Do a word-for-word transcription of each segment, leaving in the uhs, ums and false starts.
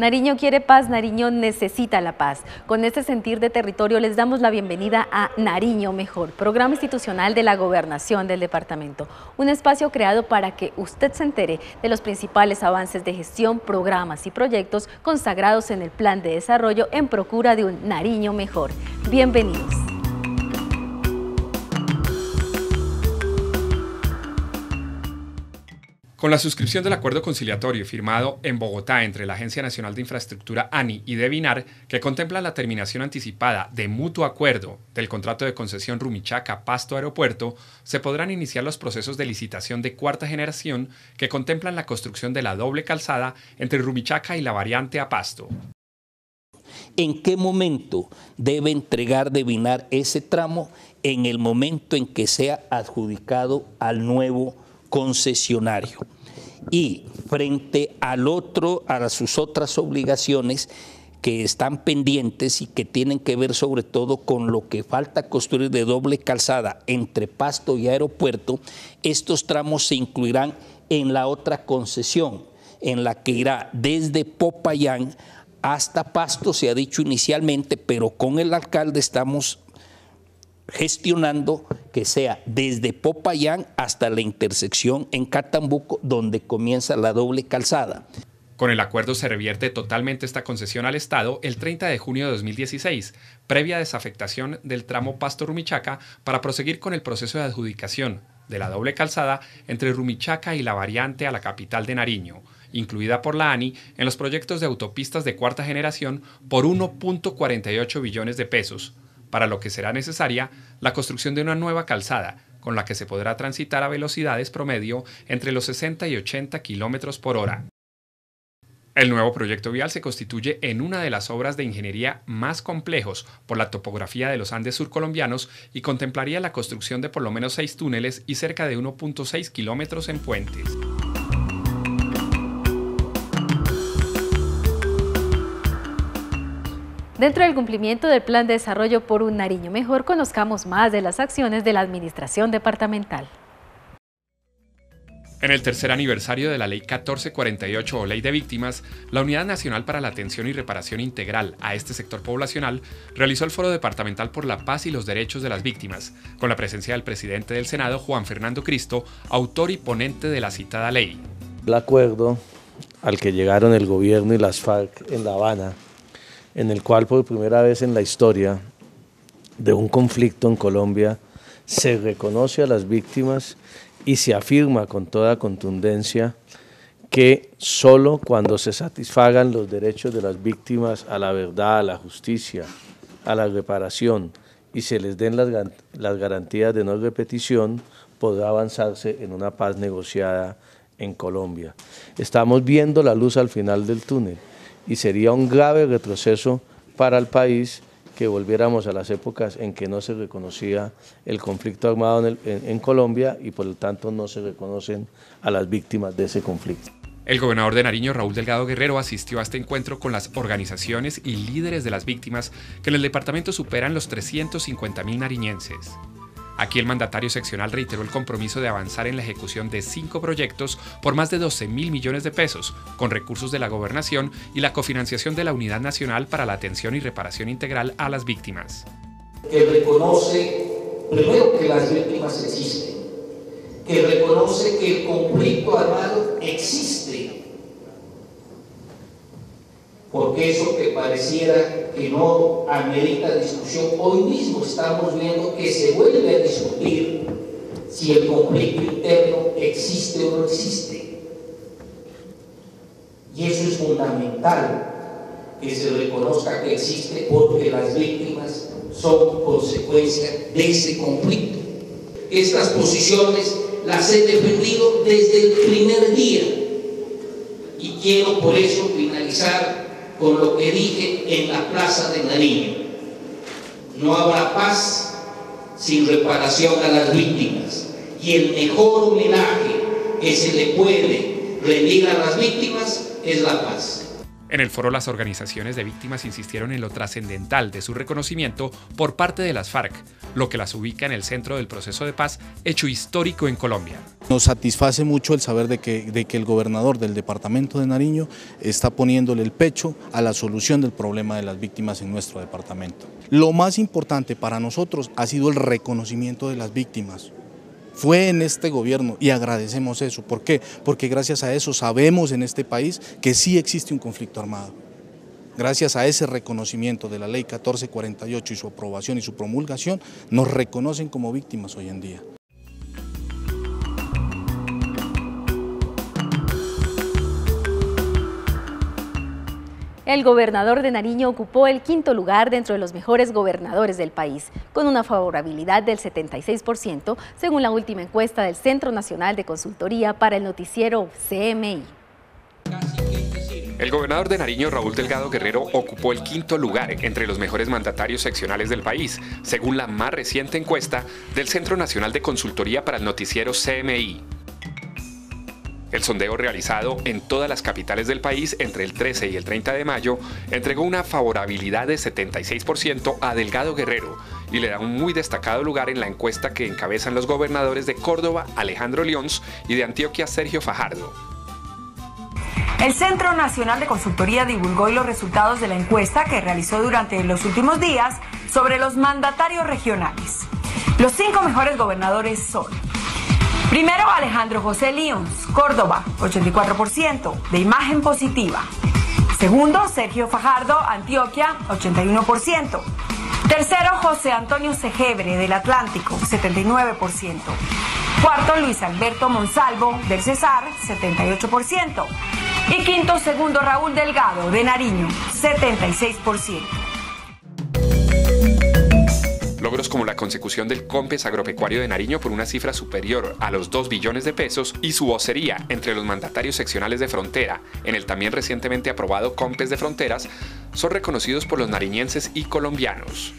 Nariño quiere paz, Nariño necesita la paz. Con este sentir de territorio les damos la bienvenida a Nariño Mejor, programa institucional de la Gobernación del departamento. Un espacio creado para que usted se entere de los principales avances de gestión, programas y proyectos consagrados en el Plan de Desarrollo en procura de un Nariño Mejor. Bienvenidos. Con la suscripción del acuerdo conciliatorio firmado en Bogotá entre la Agencia Nacional de Infraestructura ANI y Devinar, que contempla la terminación anticipada de mutuo acuerdo del contrato de concesión Rumichaca-Pasto Aeropuerto, se podrán iniciar los procesos de licitación de cuarta generación que contemplan la construcción de la doble calzada entre Rumichaca y la variante a Pasto. ¿En qué momento debe entregar Devinar ese tramo? En el momento en que sea adjudicado al nuevo concesionario. Y frente al otro, a sus otras obligaciones que están pendientes y que tienen que ver sobre todo con lo que falta construir de doble calzada entre Pasto y Aeropuerto, estos tramos se incluirán en la otra concesión, en la que irá desde Popayán hasta Pasto, se ha dicho inicialmente, pero con el alcalde estamos gestionando que sea desde Popayán hasta la intersección en Catambuco, donde comienza la doble calzada. Con el acuerdo se revierte totalmente esta concesión al Estado el treinta de junio de dos mil dieciséis, previa desafectación del tramo Pasto-Rumichaca para proseguir con el proceso de adjudicación de la doble calzada entre Rumichaca y la variante a la capital de Nariño, incluida por la ANI en los proyectos de autopistas de cuarta generación por uno punto cuarenta y ocho billones de pesos, para lo que será necesaria la construcción de una nueva calzada, con la que se podrá transitar a velocidades promedio entre los sesenta y ochenta kilómetros por hora. El nuevo proyecto vial se constituye en una de las obras de ingeniería más complejos por la topografía de los Andes surcolombianos y contemplaría la construcción de por lo menos seis túneles y cerca de uno punto seis kilómetros en puentes. Dentro del cumplimiento del Plan de Desarrollo por un Nariño Mejor, conozcamos más de las acciones de la Administración Departamental. En el tercer aniversario de la Ley catorce cuarenta y ocho o Ley de Víctimas, la Unidad Nacional para la Atención y Reparación Integral a este sector poblacional realizó el Foro Departamental por la Paz y los Derechos de las Víctimas, con la presencia del presidente del Senado, Juan Fernando Cristo, autor y ponente de la citada ley. El acuerdo al que llegaron el gobierno y las FARC en La Habana, en el cual por primera vez en la historia de un conflicto en Colombia se reconoce a las víctimas y se afirma con toda contundencia que solo cuando se satisfagan los derechos de las víctimas a la verdad, a la justicia, a la reparación y se les den las, las garantías de no repetición, podrá avanzarse en una paz negociada en Colombia. Estamos viendo la luz al final del túnel y sería un grave retroceso para el país que volviéramos a las épocas en que no se reconocía el conflicto armado en, el, en, en Colombia y por lo tanto no se reconocen a las víctimas de ese conflicto. El gobernador de Nariño, Raúl Delgado Guerrero, asistió a este encuentro con las organizaciones y líderes de las víctimas que en el departamento superan los trescientos cincuenta mil nariñenses. Aquí el mandatario seccional reiteró el compromiso de avanzar en la ejecución de cinco proyectos por más de doce mil millones de pesos, con recursos de la gobernación y la cofinanciación de la Unidad Nacional para la Atención y Reparación Integral a las Víctimas. Que reconoce, primero, que las víctimas existen, que reconoce que el conflicto armado existe, porque eso que pareciera que no amerita discusión, hoy mismo estamos viendo que se vuelve a discutir si el conflicto interno existe o no existe. Y eso es fundamental, que se reconozca que existe, porque las víctimas son consecuencia de ese conflicto. Estas posiciones las he defendido desde el primer día y quiero por eso finalizar con lo que dije en la plaza de Nariño. No habrá paz sin reparación a las víctimas, y el mejor homenaje que se le puede rendir a las víctimas es la paz. En el foro, las organizaciones de víctimas insistieron en lo trascendental de su reconocimiento por parte de las FARC, lo que las ubica en el centro del proceso de paz, hecho histórico en Colombia. Nos satisface mucho el saber de que, de que el gobernador del departamento de Nariño está poniéndole el pecho a la solución del problema de las víctimas en nuestro departamento. Lo más importante para nosotros ha sido el reconocimiento de las víctimas. Fue en este gobierno y agradecemos eso. ¿Por qué? Porque gracias a eso sabemos en este país que sí existe un conflicto armado. Gracias a ese reconocimiento de la ley catorce cuarenta y ocho y su aprobación y su promulgación, nos reconocen como víctimas hoy en día. El gobernador de Nariño ocupó el quinto lugar dentro de los mejores gobernadores del país, con una favorabilidad del setenta y seis por ciento, según la última encuesta del Centro Nacional de Consultoría para el noticiero C M I. El gobernador de Nariño, Raúl Delgado Guerrero, ocupó el quinto lugar entre los mejores mandatarios seccionales del país, según la más reciente encuesta del Centro Nacional de Consultoría para el noticiero C M I. El sondeo realizado en todas las capitales del país entre el trece y el treinta de mayo entregó una favorabilidad de setenta y seis por ciento a Delgado Guerrero y le da un muy destacado lugar en la encuesta que encabezan los gobernadores de Córdoba, Alejandro Lions, y de Antioquia, Sergio Fajardo. El Centro Nacional de Consultoría divulgó hoy los resultados de la encuesta que realizó durante los últimos días sobre los mandatarios regionales. Los cinco mejores gobernadores son: primero, Alejandro José Lions, Córdoba, ochenta y cuatro por ciento, de imagen positiva. Segundo, Sergio Fajardo, Antioquia, ochenta y uno por ciento. Tercero, José Antonio Segebre, del Atlántico, setenta y nueve por ciento. Cuarto, Luis Alberto Monsalvo, del Cesar, setenta y ocho por ciento. Y quinto, segundo, Raúl Delgado, de Nariño, setenta y seis por ciento. Logros como la consecución del COMPES agropecuario de Nariño por una cifra superior a los dos billones de pesos y su vocería entre los mandatarios seccionales de frontera en el también recientemente aprobado COMPES de Fronteras son reconocidos por los nariñenses y colombianos.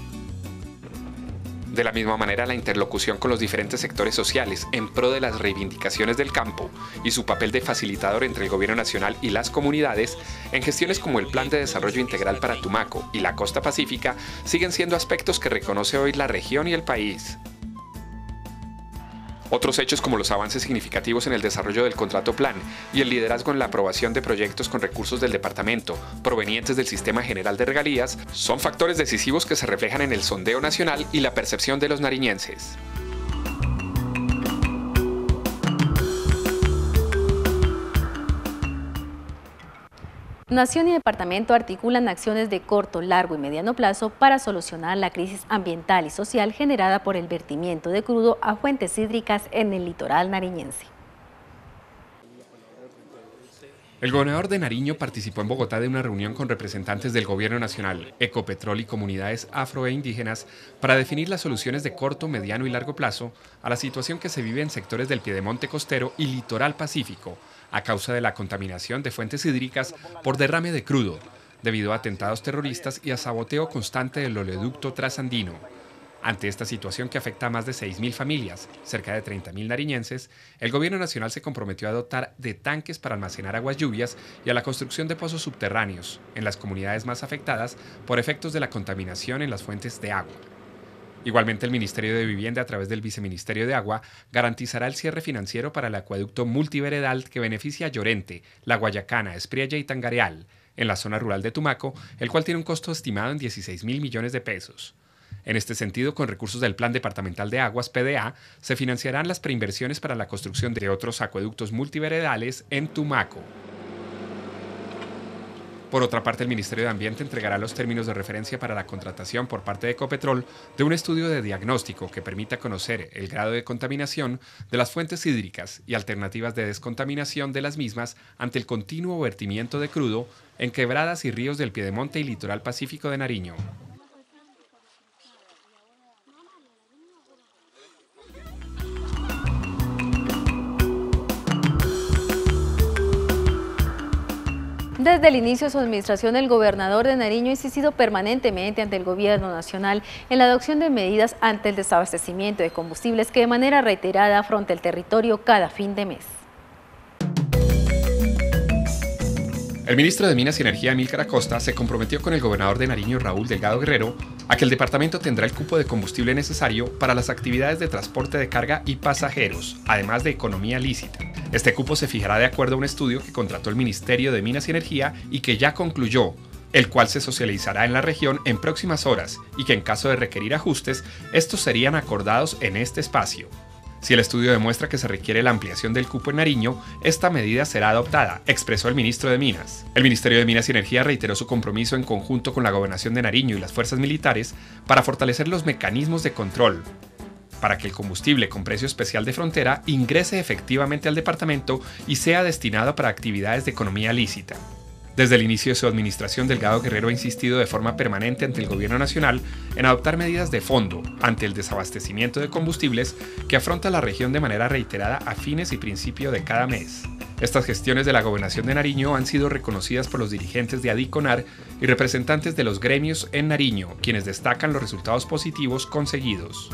De la misma manera, la interlocución con los diferentes sectores sociales en pro de las reivindicaciones del campo y su papel de facilitador entre el gobierno nacional y las comunidades en gestiones como el Plan de Desarrollo Integral para Tumaco y la Costa Pacífica siguen siendo aspectos que reconoce hoy la región y el país. Otros hechos como los avances significativos en el desarrollo del contrato plan y el liderazgo en la aprobación de proyectos con recursos del departamento provenientes del Sistema General de Regalías son factores decisivos que se reflejan en el sondeo nacional y la percepción de los nariñenses. Nación y departamento articulan acciones de corto, largo y mediano plazo para solucionar la crisis ambiental y social generada por el vertimiento de crudo a fuentes hídricas en el litoral nariñense. El gobernador de Nariño participó en Bogotá de una reunión con representantes del Gobierno Nacional, Ecopetrol y comunidades afro e indígenas para definir las soluciones de corto, mediano y largo plazo a la situación que se vive en sectores del piedemonte costero y litoral pacífico, a causa de la contaminación de fuentes hídricas por derrame de crudo, debido a atentados terroristas y a saboteo constante del oleoducto trasandino. Ante esta situación que afecta a más de seis mil familias, cerca de treinta mil nariñenses, el Gobierno Nacional se comprometió a dotar de tanques para almacenar aguas lluvias y a la construcción de pozos subterráneos en las comunidades más afectadas por efectos de la contaminación en las fuentes de agua. Igualmente, el Ministerio de Vivienda, a través del Viceministerio de Agua, garantizará el cierre financiero para el acueducto multiveredal que beneficia a Llorente, La Guayacana, Espriella y Tangareal, en la zona rural de Tumaco, el cual tiene un costo estimado en dieciséis mil millones de pesos. En este sentido, con recursos del Plan Departamental de Aguas, P D A, se financiarán las preinversiones para la construcción de otros acueductos multiveredales en Tumaco. Por otra parte, el Ministerio de Ambiente entregará los términos de referencia para la contratación por parte de Ecopetrol de un estudio de diagnóstico que permita conocer el grado de contaminación de las fuentes hídricas y alternativas de descontaminación de las mismas ante el continuo vertimiento de crudo en quebradas y ríos del piedemonte y litoral pacífico de Nariño. Desde el inicio de su administración, el gobernador de Nariño ha insistido permanentemente ante el gobierno nacional en la adopción de medidas ante el desabastecimiento de combustibles que de manera reiterada afronta el territorio cada fin de mes. El ministro de Minas y Energía, Amílcar Acosta, se comprometió con el gobernador de Nariño, Raúl Delgado Guerrero, a que el departamento tendrá el cupo de combustible necesario para las actividades de transporte de carga y pasajeros, además de economía lícita. Este cupo se fijará de acuerdo a un estudio que contrató el Ministerio de Minas y Energía y que ya concluyó, el cual se socializará en la región en próximas horas y que en caso de requerir ajustes, estos serían acordados en este espacio. Si el estudio demuestra que se requiere la ampliación del cupo en Nariño, esta medida será adoptada, expresó el ministro de Minas. El Ministerio de Minas y Energía reiteró su compromiso en conjunto con la Gobernación de Nariño y las fuerzas militares para fortalecer los mecanismos de control, para que el combustible con precio especial de frontera ingrese efectivamente al departamento y sea destinado para actividades de economía lícita. Desde el inicio de su administración, Delgado Guerrero ha insistido de forma permanente ante el gobierno nacional en adoptar medidas de fondo ante el desabastecimiento de combustibles que afronta la región de manera reiterada a fines y principio de cada mes. Estas gestiones de la Gobernación de Nariño han sido reconocidas por los dirigentes de Adiconar y representantes de los gremios en Nariño, quienes destacan los resultados positivos conseguidos.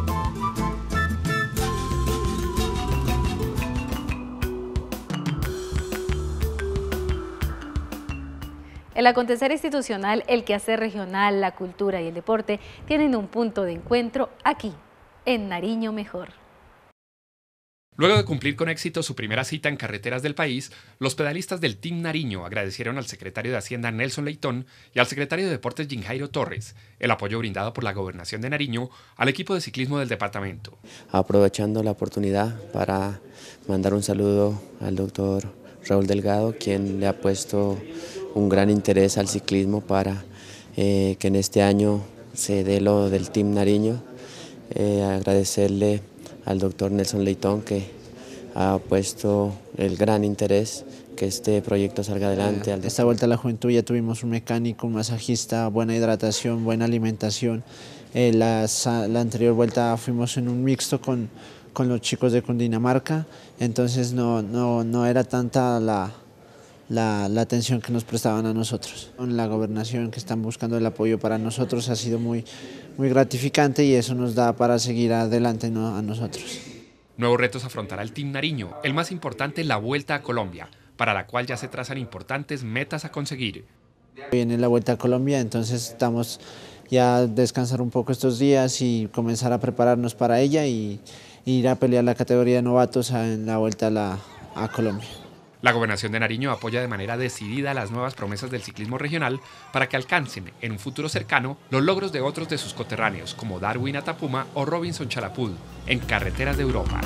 El acontecer institucional, el quehacer regional, la cultura y el deporte tienen un punto de encuentro aquí, en Nariño Mejor. Luego de cumplir con éxito su primera cita en carreteras del país, los pedalistas del Team Nariño agradecieron al secretario de Hacienda Nelson Leitón y al secretario de Deportes Ginjairo Torres el apoyo brindado por la Gobernación de Nariño al equipo de ciclismo del departamento. Aprovechando la oportunidad para mandar un saludo al doctor Raúl Delgado, quien le ha puesto un gran interés al ciclismo para eh, que en este año se dé lo del Team Nariño. Eh, agradecerle al doctor Nelson Leitón, que ha puesto el gran interés que este proyecto salga adelante. Eh, esta vuelta a la juventud ya tuvimos un mecánico, un masajista, buena hidratación, buena alimentación. Eh, las, la anterior vuelta fuimos en un mixto con, con los chicos de Cundinamarca, entonces no, no, no era tanta la... La, la atención que nos prestaban a nosotros. La gobernación, que están buscando el apoyo para nosotros, ha sido muy, muy gratificante y eso nos da para seguir adelante, ¿no?, a nosotros. Nuevos retos afrontará el Team Nariño, el más importante, la Vuelta a Colombia, para la cual ya se trazan importantes metas a conseguir. Viene la Vuelta a Colombia, entonces estamos ya a descansar un poco estos días y comenzar a prepararnos para ella y, y ir a pelear la categoría de novatos en la Vuelta a, la, a Colombia. La Gobernación de Nariño apoya de manera decidida las nuevas promesas del ciclismo regional para que alcancen, en un futuro cercano, los logros de otros de sus coterráneos, como Darwin Atapuma o Robinson Chalapud, en carreteras de Europa.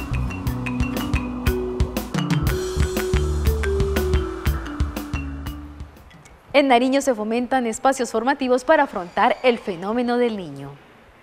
En Nariño se fomentan espacios formativos para afrontar el fenómeno del niño.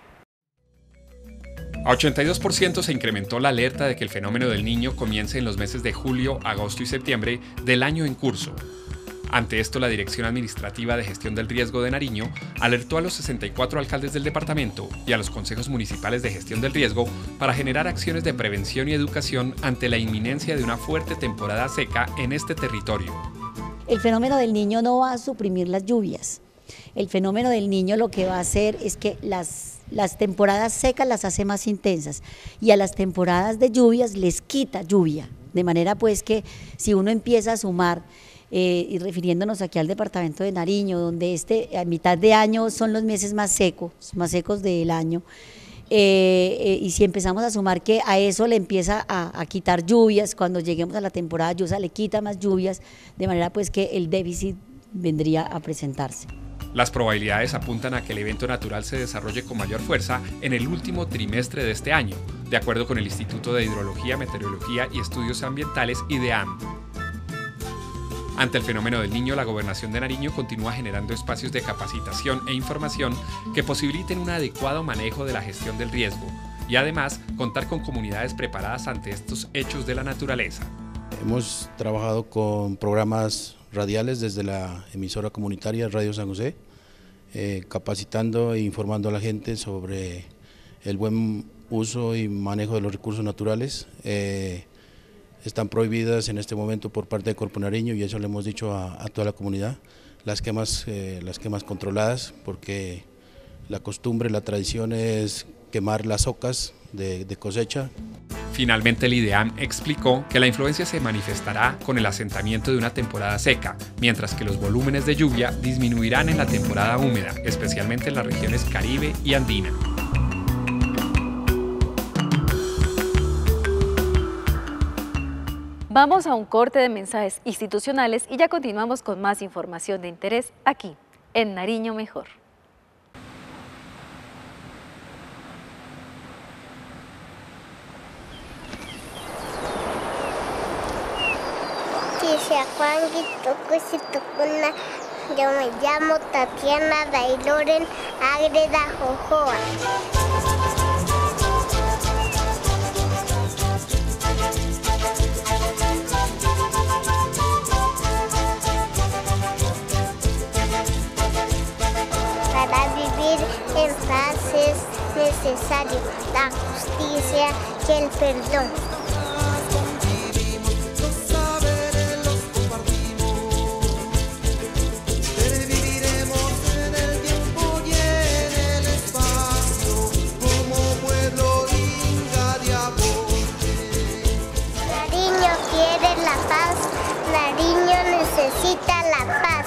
A ochenta y dos por ciento se incrementó la alerta de que el fenómeno del niño comience en los meses de julio, agosto y septiembre del año en curso. Ante esto, la Dirección Administrativa de Gestión del Riesgo de Nariño alertó a los sesenta y cuatro alcaldes del departamento y a los consejos municipales de gestión del riesgo para generar acciones de prevención y educación ante la inminencia de una fuerte temporada seca en este territorio. El fenómeno del niño no va a suprimir las lluvias. El fenómeno del niño lo que va a hacer es que las, las temporadas secas las hace más intensas y a las temporadas de lluvias les quita lluvia, de manera pues que si uno empieza a sumar, eh, y refiriéndonos aquí al departamento de Nariño, donde este, a mitad de año son los meses más secos, más secos del año, eh, eh, y si empezamos a sumar que a eso le empieza a, a quitar lluvias, cuando lleguemos a la temporada lluviosa le quita más lluvias, de manera pues que el déficit vendría a presentarse. Las probabilidades apuntan a que el evento natural se desarrolle con mayor fuerza en el último trimestre de este año, de acuerdo con el Instituto de Hidrología, Meteorología y Estudios Ambientales, IDEAM. Ante el fenómeno del niño, la Gobernación de Nariño continúa generando espacios de capacitación e información que posibiliten un adecuado manejo de la gestión del riesgo y además contar con comunidades preparadas ante estos hechos de la naturaleza. Hemos trabajado con programas radiales desde la emisora comunitaria Radio San José, eh, capacitando e informando a la gente sobre el buen uso y manejo de los recursos naturales. Eh, están prohibidas en este momento por parte de Corpo Nariño, y eso le hemos dicho a, a toda la comunidad, las quemas, eh, las quemas controladas, porque la costumbre, la tradición es quemar las ocas de, de cosecha. Finalmente, el IDEAM explicó que la influencia se manifestará con el asentamiento de una temporada seca, mientras que los volúmenes de lluvia disminuirán en la temporada húmeda, especialmente en las regiones Caribe y Andina. Vamos a un corte de mensajes institucionales y ya continuamos con más información de interés aquí, en Nariño Mejor. Yo me llamo Tatiana Dailoren Agreda Jojoa. Para vivir en paz es necesario la justicia y el perdón. Necesita la paz.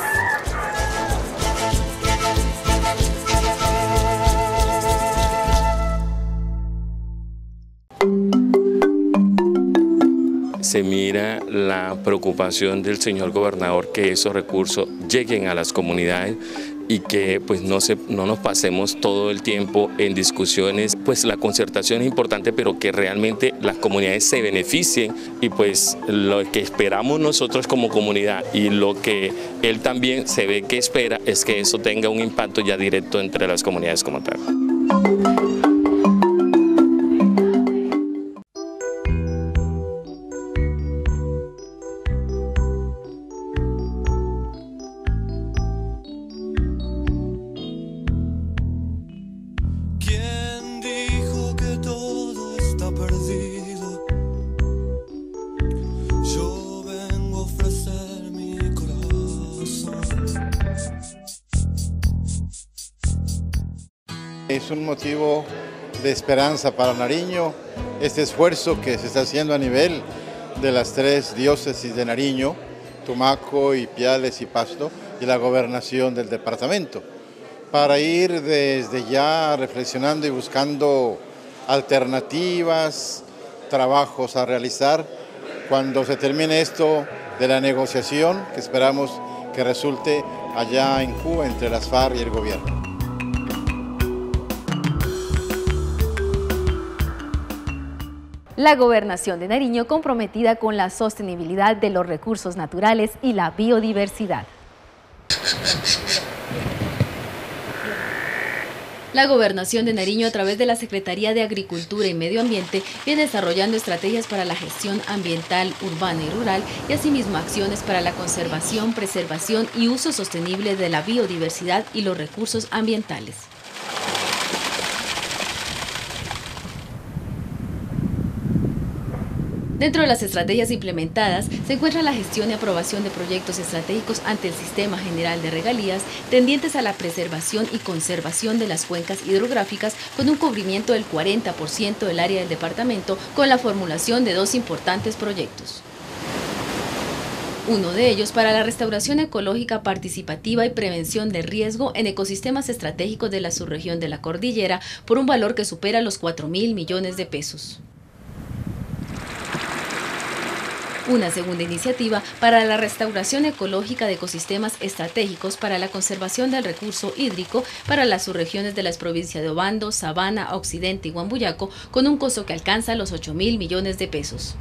Se mira la preocupación del señor gobernador que esos recursos lleguen a las comunidades y que pues no, se, no nos pasemos todo el tiempo en discusiones. Pues la concertación es importante, pero que realmente las comunidades se beneficien, y pues lo que esperamos nosotros como comunidad y lo que él también se ve que espera es que eso tenga un impacto ya directo entre las comunidades como tal. Es un motivo de esperanza para Nariño, este esfuerzo que se está haciendo a nivel de las tres diócesis de Nariño, Tumaco, Ipiales y Pasto, y la gobernación del departamento, para ir desde ya reflexionando y buscando alternativas, trabajos a realizar, cuando se termine esto de la negociación, que esperamos que resulte allá en Cuba entre las FARC y el gobierno. La Gobernación de Nariño comprometida con la sostenibilidad de los recursos naturales y la biodiversidad. La Gobernación de Nariño, a través de la Secretaría de Agricultura y Medio Ambiente, viene desarrollando estrategias para la gestión ambiental, urbana y rural, y asimismo acciones para la conservación, preservación y uso sostenible de la biodiversidad y los recursos ambientales. Dentro de las estrategias implementadas se encuentra la gestión y aprobación de proyectos estratégicos ante el Sistema General de Regalías tendientes a la preservación y conservación de las cuencas hidrográficas con un cubrimiento del cuarenta por ciento del área del departamento, con la formulación de dos importantes proyectos. Uno de ellos para la restauración ecológica participativa y prevención de riesgo en ecosistemas estratégicos de la subregión de la Cordillera por un valor que supera los cuatro mil millones de pesos. Una segunda iniciativa para la restauración ecológica de ecosistemas estratégicos para la conservación del recurso hídrico para las subregiones de las provincias de Obando, Sabana, Occidente y Huambuyaco, con un costo que alcanza los ocho mil millones de pesos.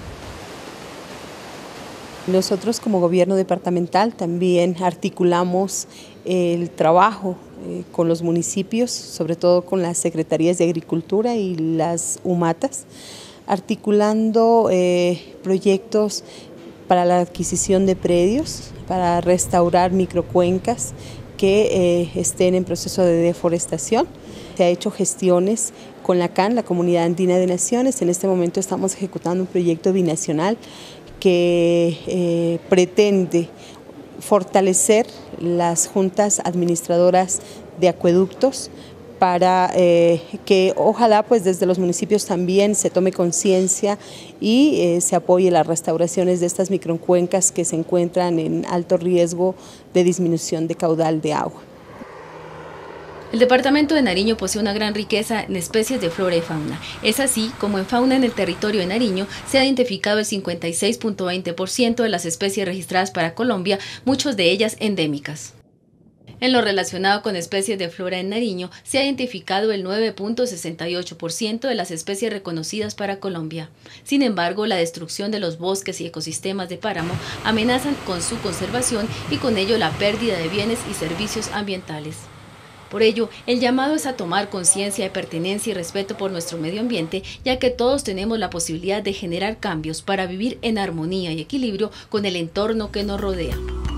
Nosotros como gobierno departamental también articulamos el trabajo eh, con los municipios, sobre todo con las secretarías de Agricultura y las UMATAS, articulando eh, proyectos para la adquisición de predios, para restaurar microcuencas que eh, estén en proceso de deforestación. Se ha hecho gestiones con la C A N, la Comunidad Andina de Naciones. En este momento estamos ejecutando un proyecto binacional que eh, pretende fortalecer las juntas administradoras de acueductos para eh, que ojalá pues desde los municipios también se tome conciencia y eh, se apoye las restauraciones de estas microcuencas que se encuentran en alto riesgo de disminución de caudal de agua. El departamento de Nariño posee una gran riqueza en especies de flora y fauna. Es así como en fauna en el territorio de Nariño se ha identificado el cincuenta y seis punto veinte por ciento de las especies registradas para Colombia, muchas de ellas endémicas. En lo relacionado con especies de flora en Nariño, se ha identificado el nueve punto sesenta y ocho por ciento de las especies reconocidas para Colombia. Sin embargo, la destrucción de los bosques y ecosistemas de páramo amenazan con su conservación y con ello la pérdida de bienes y servicios ambientales. Por ello, el llamado es a tomar conciencia de pertenencia y respeto por nuestro medio ambiente, ya que todos tenemos la posibilidad de generar cambios para vivir en armonía y equilibrio con el entorno que nos rodea.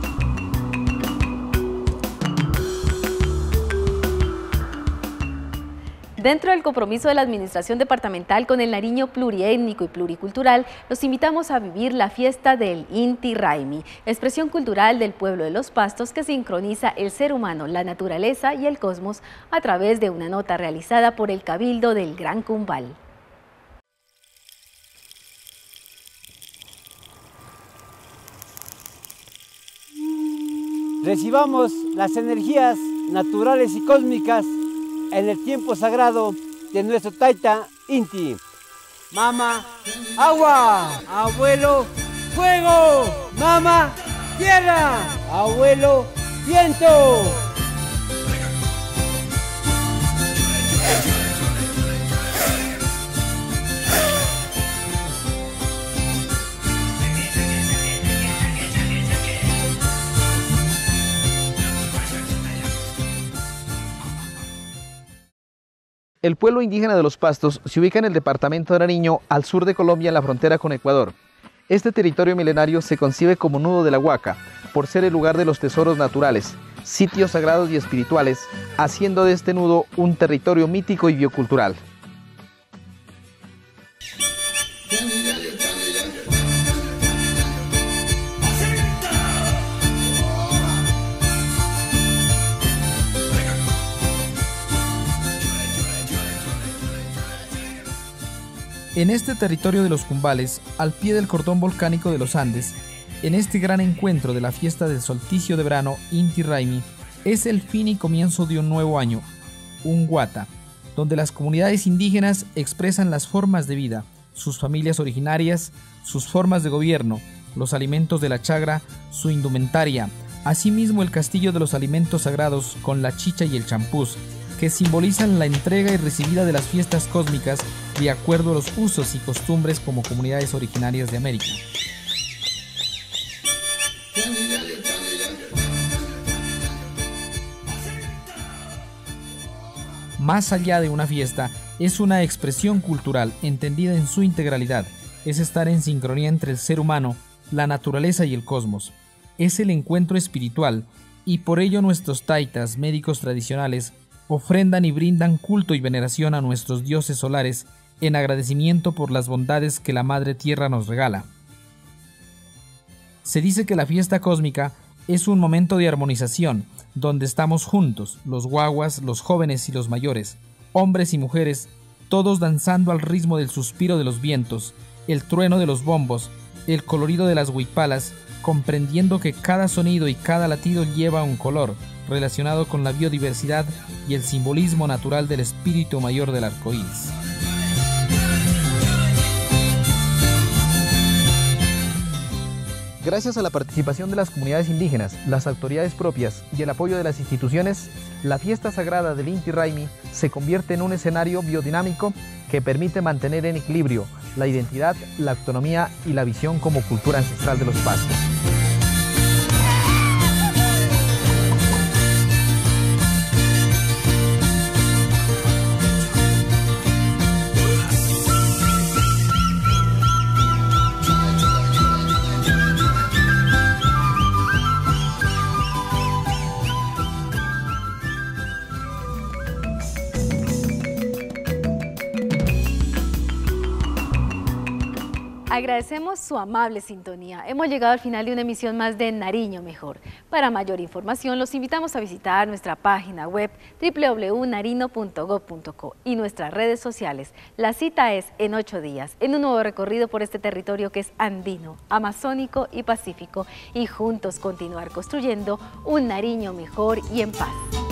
Dentro del compromiso de la Administración Departamental con el Nariño pluriétnico y pluricultural, los invitamos a vivir la fiesta del Inti Raymi, expresión cultural del pueblo de Los Pastos que sincroniza el ser humano, la naturaleza y el cosmos a través de una nota realizada por el Cabildo del Gran Cumbal. Recibamos las energías naturales y cósmicas en el tiempo sagrado de nuestro Taita Inti. Mama, agua. Abuelo, fuego. Mama, tierra. Abuelo, viento. El pueblo indígena de Los Pastos se ubica en el departamento de Nariño, al sur de Colombia, en la frontera con Ecuador. Este territorio milenario se concibe como nudo de la Huaca, por ser el lugar de los tesoros naturales, sitios sagrados y espirituales, haciendo de este nudo un territorio mítico y biocultural. En este territorio de los Cumbales, al pie del cordón volcánico de los Andes, en este gran encuentro de la fiesta del solsticio de verano Inti Raymi, es el fin y comienzo de un nuevo año, un Huata, donde las comunidades indígenas expresan las formas de vida, sus familias originarias, sus formas de gobierno, los alimentos de la chagra, su indumentaria, asimismo el castillo de los alimentos sagrados con la chicha y el champús, que simbolizan la entrega y recibida de las fiestas cósmicas de acuerdo a los usos y costumbres como comunidades originarias de América. Más allá de una fiesta, es una expresión cultural entendida en su integralidad, es estar en sincronía entre el ser humano, la naturaleza y el cosmos. Es el encuentro espiritual y por ello nuestros taitas, médicos tradicionales, ofrendan y brindan culto y veneración a nuestros dioses solares en agradecimiento por las bondades que la Madre Tierra nos regala. Se dice que la fiesta cósmica es un momento de armonización, donde estamos juntos, los guaguas, los jóvenes y los mayores, hombres y mujeres, todos danzando al ritmo del suspiro de los vientos, el trueno de los bombos, el colorido de las huipalas, comprendiendo que cada sonido y cada latido lleva un color, relacionado con la biodiversidad y el simbolismo natural del espíritu mayor del arco iris. Gracias a la participación de las comunidades indígenas, las autoridades propias y el apoyo de las instituciones, la fiesta sagrada del Inti Raymi se convierte en un escenario biodinámico que permite mantener en equilibrio la identidad, la autonomía y la visión como cultura ancestral de los pastos. Agradecemos su amable sintonía. Hemos llegado al final de una emisión más de Nariño Mejor. Para mayor información, los invitamos a visitar nuestra página web doble u doble u doble u punto nariño punto gob punto co y nuestras redes sociales. La cita es en ocho días, en un nuevo recorrido por este territorio que es andino, amazónico y pacífico, y juntos continuar construyendo un Nariño mejor y en paz.